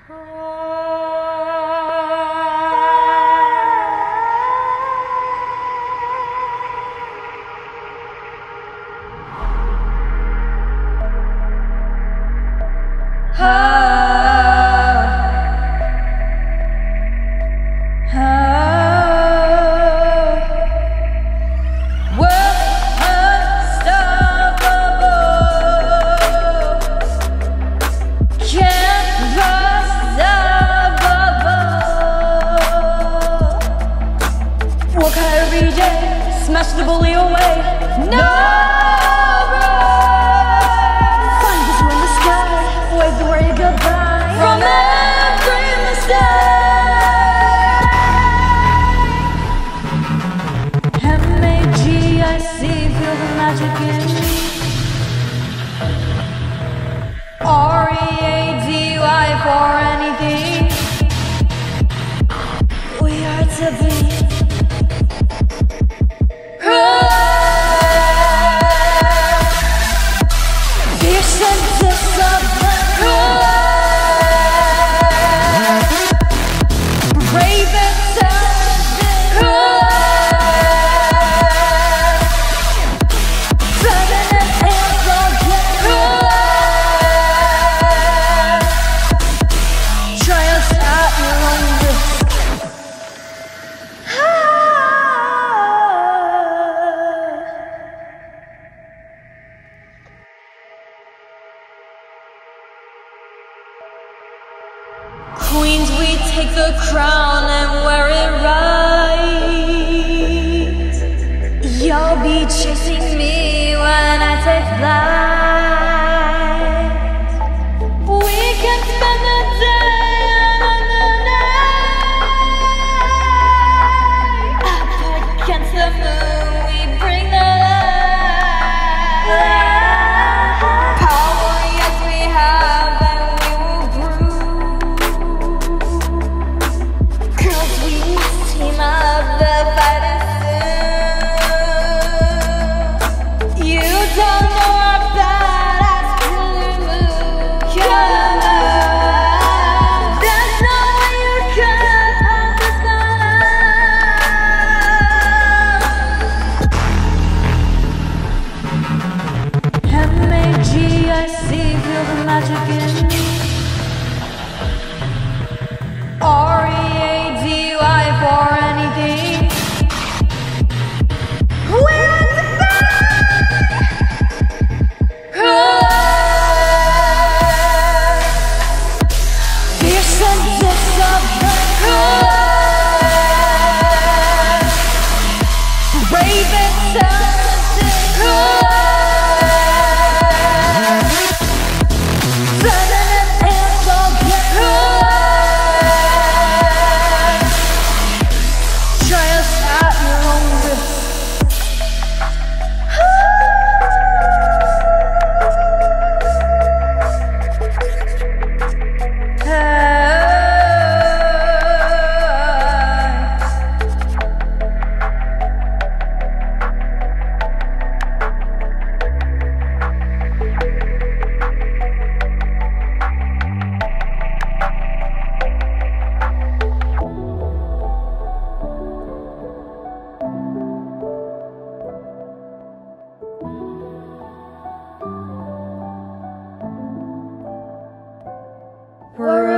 Work hard every day, smash the bully away. No road. Find this in the sky, wave the word goodbye from every mistake. M-A-G-I-C, feel the magic in me. R-E-A-D-Y, for anything we are to be. Queens, we take the crown and wear it right. You'll be chasing me when I take flight. We can spend the day and the night. Up against the moon, we bring the light. Power, yes, we have, and we will prove. Team up, the fight is soon. You don't know our badass killer move. Killer move. There's no way you can hold this love. M-A-G-I-C, feel the magic in me. R-E-A-D-Y, for anything we're to be. Fierce and disciplined, brave and talented. We're